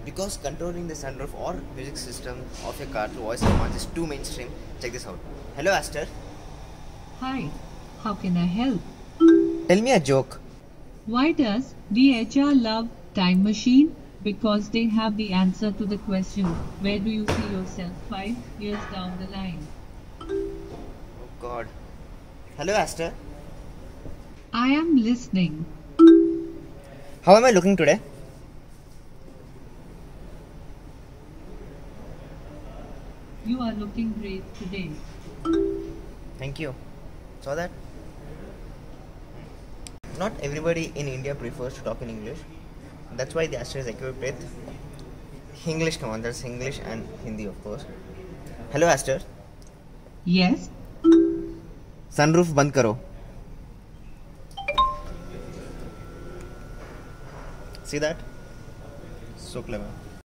Because controlling the sunroof or music system of a car through voice commands is too mainstream. Check this out. Hello, Aster. Hi, how can I help? Tell me a joke. Why does DHR love Time Machine? Because they have the answer to the question, where do you see yourself 5 years down the line? Oh God. Hello, Aster. I am listening. How am I looking today? You are looking great today. Thank you. Saw that? Not everybody in India prefers to talk in English. That's why the Aster is equipped with English command. That's English and Hindi, of course. Hello, Aster. Yes, Sunroof बंद करो. See that? So clever.